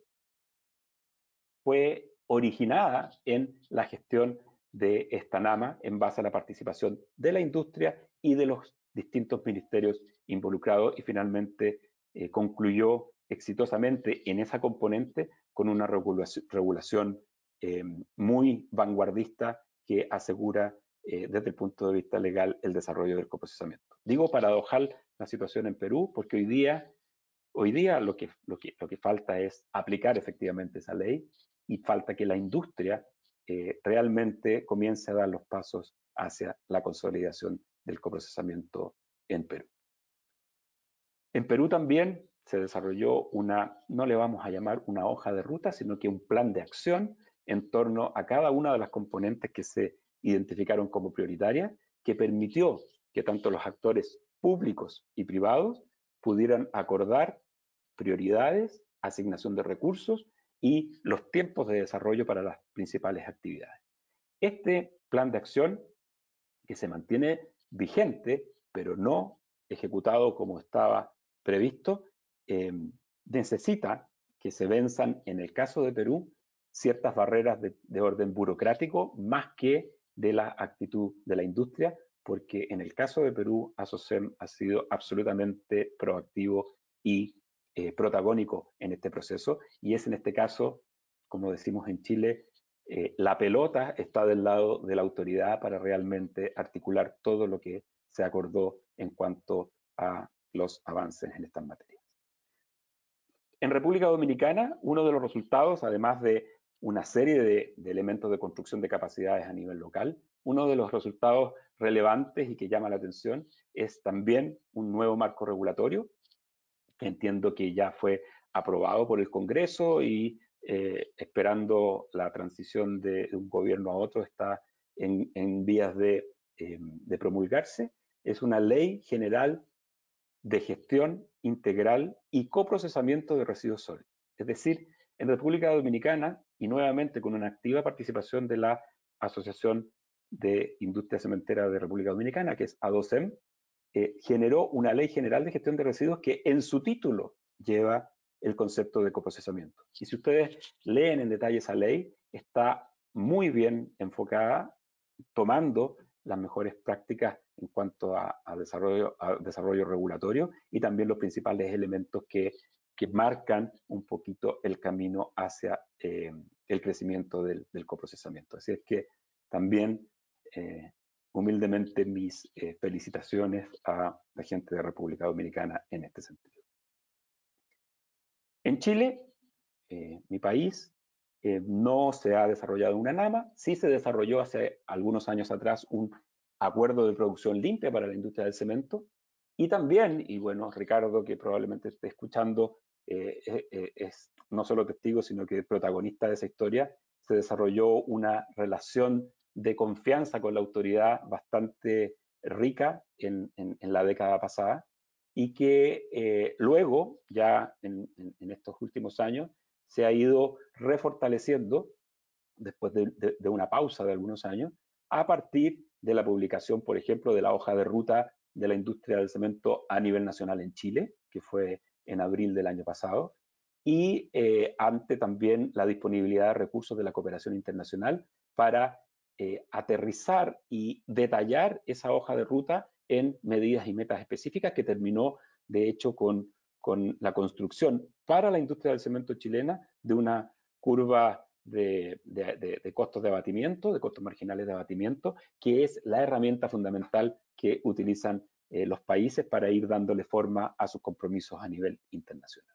originada en la gestión de esta NAMA en base a la participación de la industria y de los distintos ministerios involucrados y finalmente concluyó exitosamente en esa componente con una regulación muy vanguardista que asegura desde el punto de vista legal el desarrollo del coprocesamiento. Digo paradojal la situación en Perú porque hoy día lo que falta es aplicar efectivamente esa ley y falta que la industria realmente comience a dar los pasos hacia la consolidación del coprocesamiento en Perú. En Perú también se desarrolló no le vamos a llamar una hoja de ruta, sino que un plan de acción en torno a cada una de las componentes que se identificaron como prioritarias, que permitió que tanto los actores públicos y privados pudieran acordar prioridades, asignación de recursos y los tiempos de desarrollo para las principales actividades. Este plan de acción, que se mantiene vigente, pero no ejecutado como estaba previsto, necesita que se venzan, en el caso de Perú, ciertas barreras de orden burocrático más que de la actitud de la industria, porque en el caso de Perú, ASOCEM ha sido absolutamente proactivo y protagónico en este proceso, y es en este caso, como decimos en Chile, la pelota está del lado de la autoridad para realmente articular todo lo que se acordó en cuanto a los avances en estas materias. En República Dominicana, uno de los resultados, además de una serie de elementos de construcción de capacidades a nivel local, uno de los resultados relevantes y que llama la atención es también un nuevo marco regulatorio, que entiendo que ya fue aprobado por el Congreso y esperando la transición de un gobierno a otro está en vías de promulgarse. Es una ley general de gestión integral y coprocesamiento de residuos sólidos. Es decir, en República Dominicana, y nuevamente con una activa participación de la Asociación de Industria Cementera de República Dominicana, que es ADOCEM, generó una ley general de gestión de residuos que en su título lleva el concepto de coprocesamiento. Y si ustedes leen en detalle esa ley, está muy bien enfocada, tomando las mejores prácticas en cuanto a desarrollo regulatorio y también los principales elementos que marcan un poquito el camino hacia el crecimiento del coprocesamiento. Así es que también humildemente mis felicitaciones a la gente de República Dominicana en este sentido. En Chile, mi país, no se ha desarrollado una NAMA, sí se desarrolló hace algunos años atrás un acuerdo de producción limpia para la industria del cemento y también, y bueno, Ricardo, que probablemente esté escuchando, es no solo testigo, sino que protagonista de esa historia, se desarrolló una relación de confianza con la autoridad bastante rica en la década pasada y que luego, ya en estos últimos años, se ha ido refortaleciendo después de una pausa de algunos años, a partir de la publicación, por ejemplo, de la hoja de ruta de la industria del cemento a nivel nacional en Chile, que fue en abril del año pasado, y ante también la disponibilidad de recursos de la cooperación internacional para aterrizar y detallar esa hoja de ruta en medidas y metas específicas que terminó, de hecho, con la construcción para la industria del cemento chilena de una curva de costos de abatimiento, de costos marginales de abatimiento, que es la herramienta fundamental que utilizan los países para ir dándole forma a sus compromisos a nivel internacional.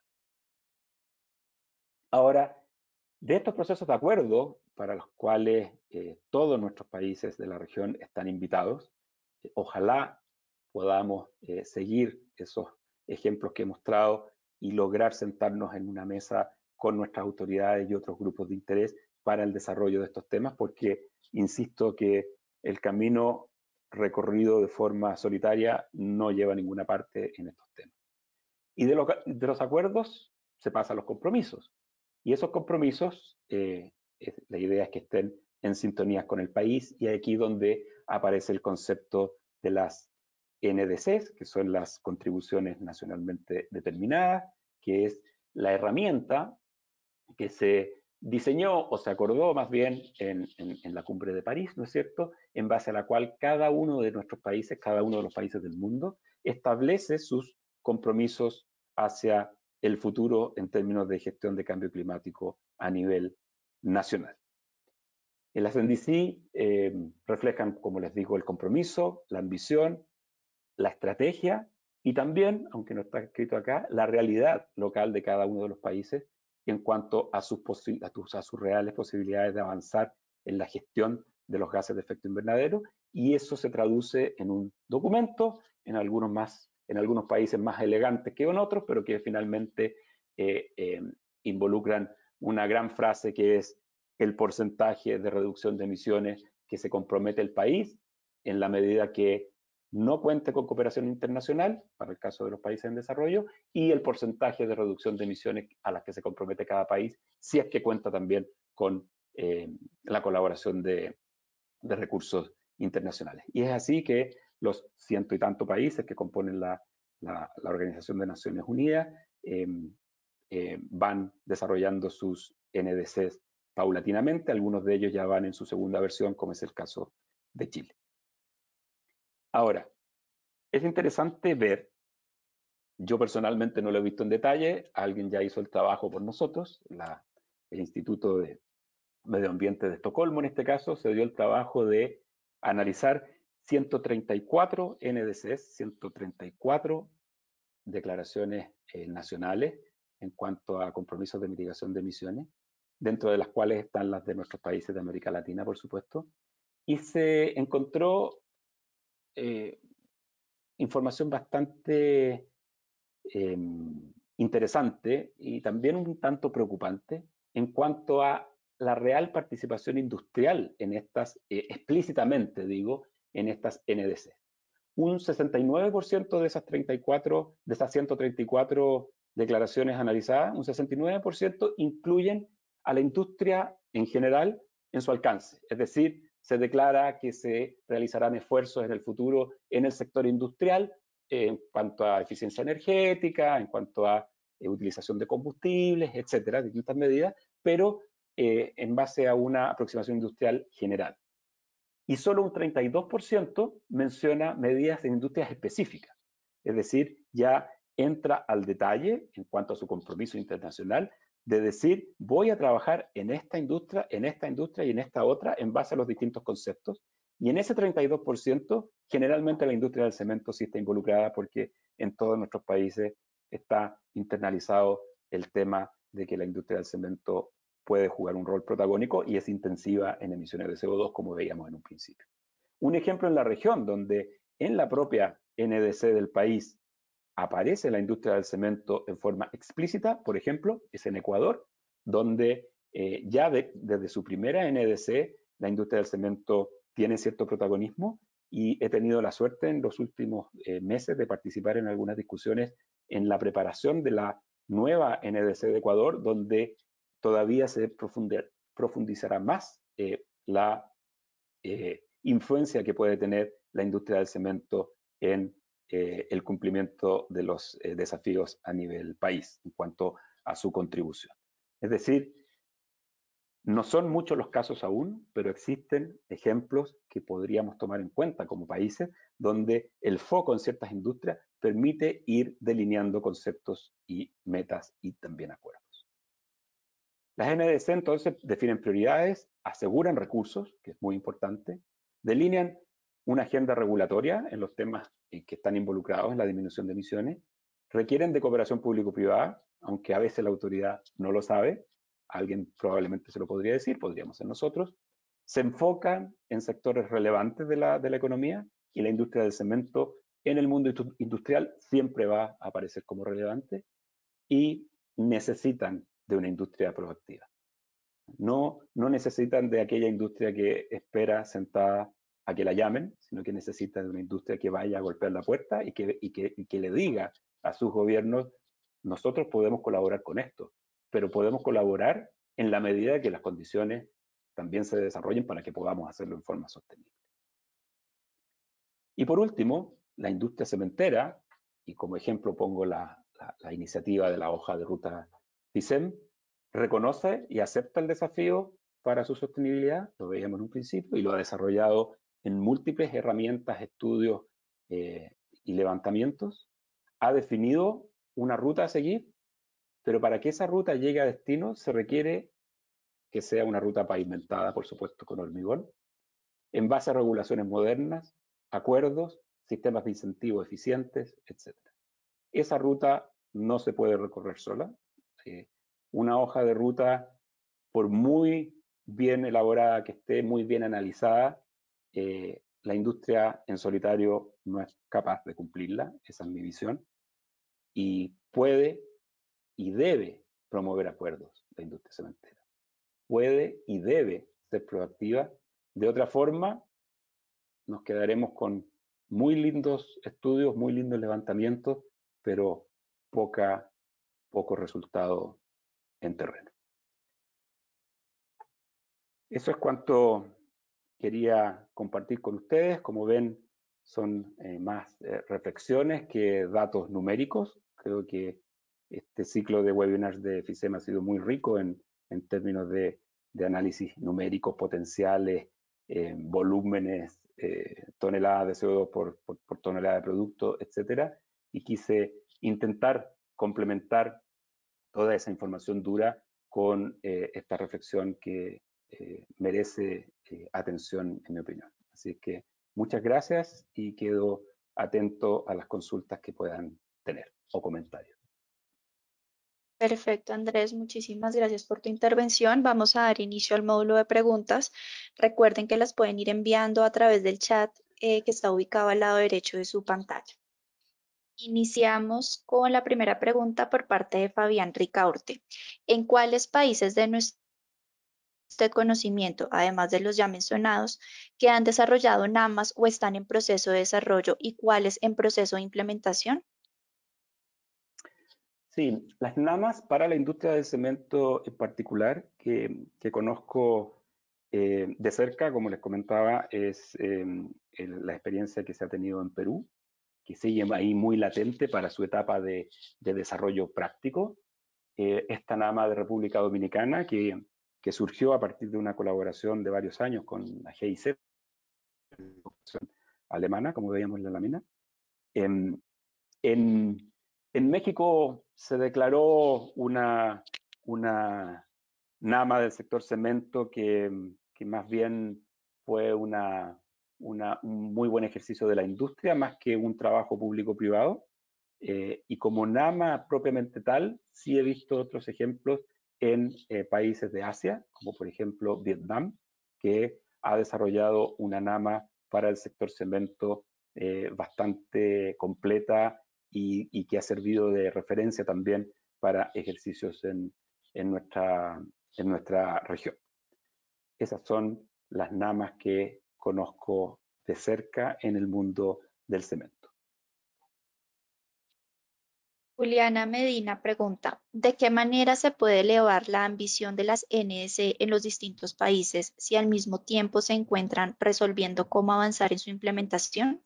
Ahora, de estos procesos de acuerdo, para los cuales todos nuestros países de la región están invitados, ojalá podamos seguir esos ejemplos que he mostrado y lograr sentarnos en una mesa con nuestras autoridades y otros grupos de interés para el desarrollo de estos temas, porque insisto que el camino recorrido de forma solitaria no lleva a ninguna parte en estos temas. Y de los acuerdos se pasa a los compromisos. Y esos compromisos, la idea es que estén en sintonía con el país, y aquí donde aparece el concepto de las NDCs, que son las contribuciones nacionalmente determinadas, que es la herramienta que se diseñó o se acordó más bien en la cumbre de París, ¿no es cierto?, en base a la cual cada uno de nuestros países, cada uno de los países del mundo, establece sus compromisos hacia el futuro en términos de gestión de cambio climático a nivel nacional. En las NDC reflejan, como les digo, el compromiso, la ambición, la estrategia y también, aunque no está escrito acá, la realidad local de cada uno de los países en cuanto a sus reales posibilidades de avanzar en la gestión de los gases de efecto invernadero, y eso se traduce en un documento, en algunos países más elegantes que en otros, pero que finalmente involucran una gran frase que es el porcentaje de reducción de emisiones que se compromete el país en la medida que no cuente con cooperación internacional, para el caso de los países en desarrollo, y el porcentaje de reducción de emisiones a las que se compromete cada país, si es que cuenta también con la colaboración de recursos internacionales. Y es así que los ciento y tantos países que componen la Organización de Naciones Unidas van desarrollando sus NDCs paulatinamente. Algunos de ellos ya van en su segunda versión, como es el caso de Chile. Ahora, es interesante ver, yo personalmente no lo he visto en detalle, alguien ya hizo el trabajo por nosotros, el Instituto de Medio Ambiente de Estocolmo en este caso, se dio el trabajo de analizar 134 NDCs, 134 declaraciones nacionales en cuanto a compromisos de mitigación de emisiones, dentro de las cuales están las de nuestros países de América Latina, por supuesto, y se encontró información bastante interesante y también un tanto preocupante en cuanto a la real participación industrial en estas, explícitamente digo, en estas NDC. Un 69% de esas 34, de esas 134 declaraciones analizadas, un 69% incluyen a la industria en general en su alcance. Es decir, se declara que se realizarán esfuerzos en el futuro en el sector industrial en cuanto a eficiencia energética, en cuanto a utilización de combustibles, etcétera, distintas medidas, pero en base a una aproximación industrial general. Y solo un 32% menciona medidas en industrias específicas. Es decir, ya entra al detalle en cuanto a su compromiso internacional de decir, voy a trabajar en esta industria y en esta otra en base a los distintos conceptos. Y en ese 32%, generalmente la industria del cemento sí está involucrada porque en todos nuestros países está internalizado el tema de que la industria del cemento puede jugar un rol protagónico y es intensiva en emisiones de CO2, como veíamos en un principio. Un ejemplo en la región, donde en la propia NDC del país aparece la industria del cemento en forma explícita, por ejemplo, es en Ecuador, donde ya desde su primera NDC la industria del cemento tiene cierto protagonismo y he tenido la suerte en los últimos meses de participar en algunas discusiones en la preparación de la nueva NDC de Ecuador, donde todavía se profundizará más la influencia que puede tener la industria del cemento en el cumplimiento de los desafíos a nivel país en cuanto a su contribución. Es decir, no son muchos los casos aún, pero existen ejemplos que podríamos tomar en cuenta como países donde el foco en ciertas industrias permite ir delineando conceptos y metas y también acuerdos. Las NDC entonces definen prioridades, aseguran recursos, que es muy importante, delinean una agenda regulatoria en los temas que están involucrados en la disminución de emisiones, requieren de cooperación público-privada, aunque a veces la autoridad no lo sabe, alguien probablemente se lo podría decir, podríamos ser nosotros, se enfocan en sectores relevantes de la economía y la industria del cemento en el mundo industrial siempre va a aparecer como relevante y necesitan de una industria proactiva. No necesitan de aquella industria que espera sentada a que la llamen, sino que necesita de una industria que vaya a golpear la puerta y que le diga a sus gobiernos, nosotros podemos colaborar con esto, pero podemos colaborar en la medida que las condiciones también se desarrollen para que podamos hacerlo en forma sostenible. Y por último, la industria cementera, y como ejemplo pongo la iniciativa de la hoja de ruta FISEM, reconoce y acepta el desafío para su sostenibilidad, lo veíamos en un principio, y lo ha desarrollado en múltiples herramientas, estudios y levantamientos. Ha definido una ruta a seguir, pero para que esa ruta llegue a destino se requiere que sea una ruta pavimentada, por supuesto, con hormigón, en base a regulaciones modernas, acuerdos, sistemas de incentivos eficientes, etc. Esa ruta no se puede recorrer sola. Una hoja de ruta, por muy bien elaborada que esté, muy bien analizada, la industria en solitario no es capaz de cumplirla, esa es mi visión, y puede y debe promover acuerdos la industria cementera. Puede y debe ser proactiva. De otra forma, nos quedaremos con muy lindos estudios, muy lindos levantamientos, pero poco resultado en terreno. Eso es cuanto quería compartir con ustedes. Como ven, son más reflexiones que datos numéricos. Creo que este ciclo de webinars de FICEM ha sido muy rico en términos de análisis numéricos potenciales, volúmenes, toneladas de CO2 por tonelada de producto, etcétera, y quise intentar complementar toda esa información dura con esta reflexión que merece atención, en mi opinión. Así que muchas gracias y quedo atento a las consultas que puedan tener o comentarios. Perfecto, Andrés, muchísimas gracias por tu intervención. Vamos a dar inicio al módulo de preguntas. Recuerden que las pueden ir enviando a través del chat que está ubicado al lado derecho de su pantalla. Iniciamos con la primera pregunta por parte de Fabián Ricaurte. ¿En cuáles países de nuestro conocimiento, además de los ya mencionados, que han desarrollado NAMAs o están en proceso de desarrollo y cuáles en proceso de implementación? Sí, las NAMAs para la industria del cemento en particular, que conozco de cerca, como les comentaba, es la experiencia que se ha tenido en Perú, que sigue ahí muy latente para su etapa de desarrollo práctico. Esta NAMA de República Dominicana, que surgió a partir de una colaboración de varios años con la GIZ, alemana, como veíamos en la lámina. En, en México se declaró una NAMA del sector cemento que más bien fue un muy buen ejercicio de la industria, más que un trabajo público-privado. Y como NAMA propiamente tal, sí he visto otros ejemplos en países de Asia, como por ejemplo Vietnam, que ha desarrollado una NAMA para el sector cemento bastante completa y que ha servido de referencia también para ejercicios en nuestra región. Esas son las NAMAs que conozco de cerca en el mundo del cemento. Juliana Medina pregunta, ¿de qué manera se puede elevar la ambición de las NDC en los distintos países si al mismo tiempo se encuentran resolviendo cómo avanzar en su implementación?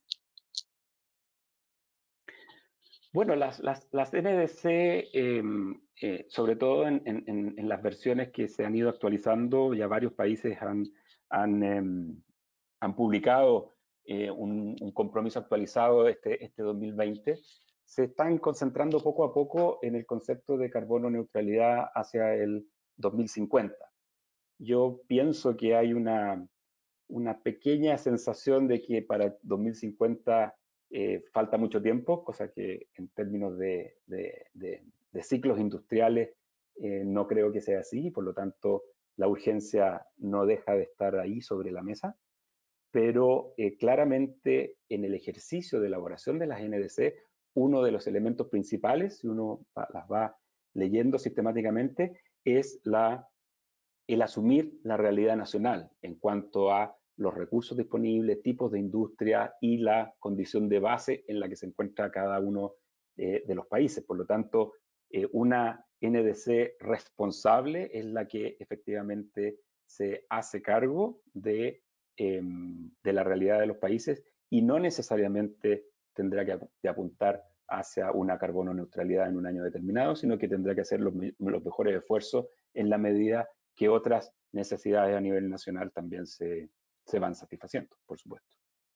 Bueno, las NDC, sobre todo en las versiones que se han ido actualizando, ya varios países han publicado un compromiso actualizado este 2020, se están concentrando poco a poco en el concepto de carbono neutralidad hacia el 2050. Yo pienso que hay una pequeña sensación de que para 2050 falta mucho tiempo, cosa que en términos de ciclos industriales no creo que sea así, por lo tanto la urgencia no deja de estar ahí sobre la mesa, pero claramente en el ejercicio de elaboración de las NDC, uno de los elementos principales, si uno las va leyendo sistemáticamente, es el asumir la realidad nacional en cuanto a los recursos disponibles, tipos de industria y la condición de base en la que se encuentra cada uno de los países. Por lo tanto, una NDC responsable es la que efectivamente se hace cargo de la realidad de los países y no necesariamente tendrá que apuntar hacia una carbono neutralidad en un año determinado, sino que tendrá que hacer los mejores esfuerzos en la medida que otras necesidades a nivel nacional también se van satisfaciendo, por supuesto.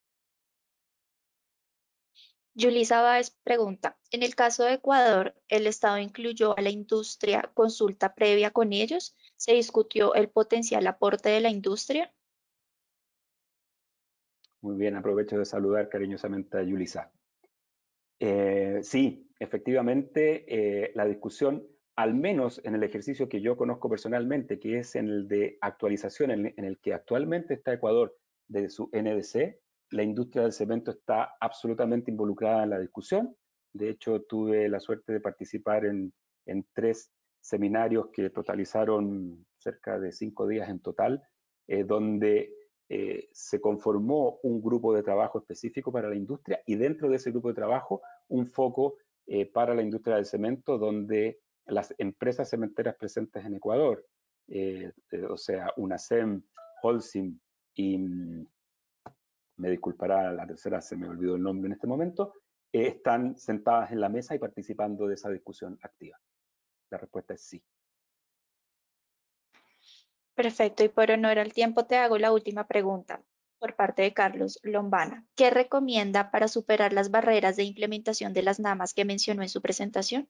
Yulisa Báez pregunta, en el caso de Ecuador, ¿el Estado incluyó a la industria consulta previa con ellos? ¿Se discutió el potencial aporte de la industria? Muy bien, aprovecho de saludar cariñosamente a Yulisa. Sí, efectivamente, la discusión, al menos en el ejercicio que yo conozco personalmente, que es en el de actualización, en el que actualmente está Ecuador de su NDC, la industria del cemento está absolutamente involucrada en la discusión. De hecho, tuve la suerte de participar en 3 seminarios que totalizaron cerca de 5 días en total, donde se conformó un grupo de trabajo específico para la industria y dentro de ese grupo de trabajo un foco para la industria del cemento donde las empresas cementeras presentes en Ecuador, o sea, UNACEM, Holcim y me disculpará la tercera, se me olvidó el nombre en este momento, están sentadas en la mesa y participando de esa discusión activa. La respuesta es sí. Perfecto, y por honor al tiempo te hago la última pregunta por parte de Carlos Lombana. ¿Qué recomienda para superar las barreras de implementación de las NAMAs que mencionó en su presentación?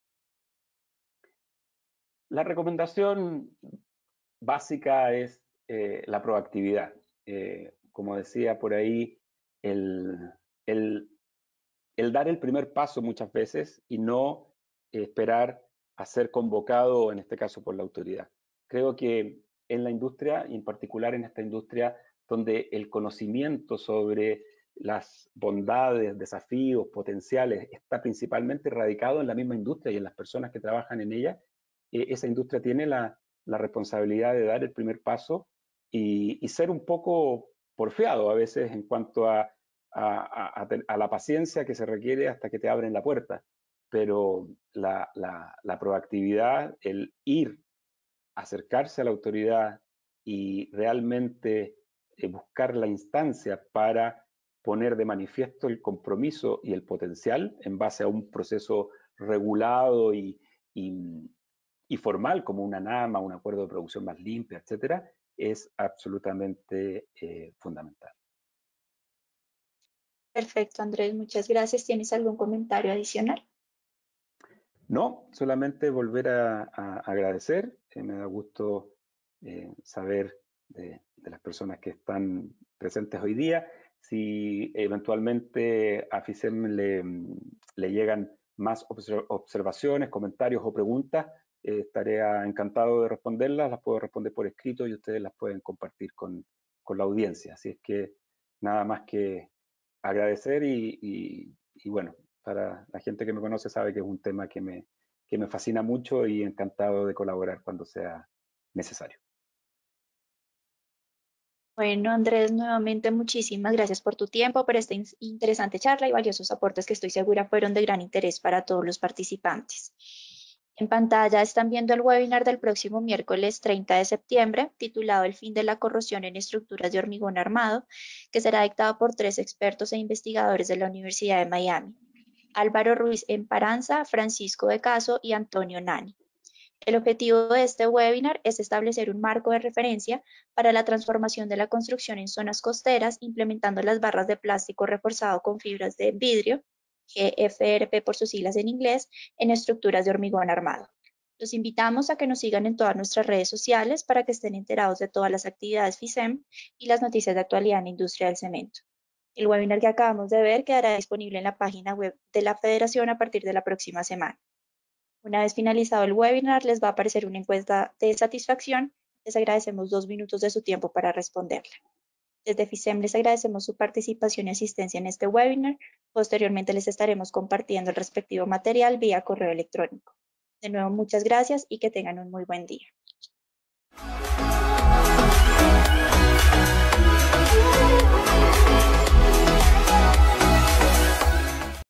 La recomendación básica es la proactividad. Como decía por ahí, el, el, el dar el primer paso muchas veces y no esperar a ser convocado, en este caso por la autoridad. Creo que en la industria, y en particular en esta industria, donde el conocimiento sobre las bondades, desafíos, potenciales, está principalmente radicado en la misma industria y en las personas que trabajan en ella, esa industria tiene la responsabilidad de dar el primer paso y ser un poco porfiado a veces en cuanto a la paciencia que se requiere hasta que te abren la puerta. Pero la proactividad, el ir, acercarse a la autoridad y realmente buscar la instancia para poner de manifiesto el compromiso y el potencial en base a un proceso regulado y, y formal como una NAMA, un acuerdo de producción más limpia, etcétera, es absolutamente fundamental. Perfecto, Andrés, muchas gracias. ¿Tienes algún comentario adicional? No, solamente volver a agradecer. Me da gusto saber de las personas que están presentes hoy día. Si eventualmente a FICEM le llegan más observaciones, comentarios o preguntas, estaré encantado de responderlas. Las puedo responder por escrito y ustedes las pueden compartir con la audiencia. Así es que nada más que agradecer y bueno, para la gente que me conoce sabe que es un tema que me fascina mucho y encantado de colaborar cuando sea necesario. Bueno, Andrés, nuevamente muchísimas gracias por tu tiempo, por esta interesante charla y valiosos aportes que estoy segura fueron de gran interés para todos los participantes. En pantalla están viendo el webinar del próximo miércoles 30 de septiembre, titulado El fin de la corrosión en estructuras de hormigón armado, que será dictado por 3 expertos e investigadores de la Universidad de Miami: Álvaro Ruiz Emparanza, Francisco de Caso y Antonio Nani. El objetivo de este webinar es establecer un marco de referencia para la transformación de la construcción en zonas costeras, implementando las barras de plástico reforzado con fibras de vidrio, GFRP por sus siglas en inglés, en estructuras de hormigón armado. Los invitamos a que nos sigan en todas nuestras redes sociales para que estén enterados de todas las actividades FICEM y las noticias de actualidad en la industria del cemento. El webinar que acabamos de ver quedará disponible en la página web de la Federación a partir de la próxima semana. Una vez finalizado el webinar, les va a aparecer una encuesta de satisfacción. Les agradecemos 2 minutos de su tiempo para responderla. Desde FICEM les agradecemos su participación y asistencia en este webinar. Posteriormente les estaremos compartiendo el respectivo material vía correo electrónico. De nuevo, muchas gracias y que tengan un muy buen día.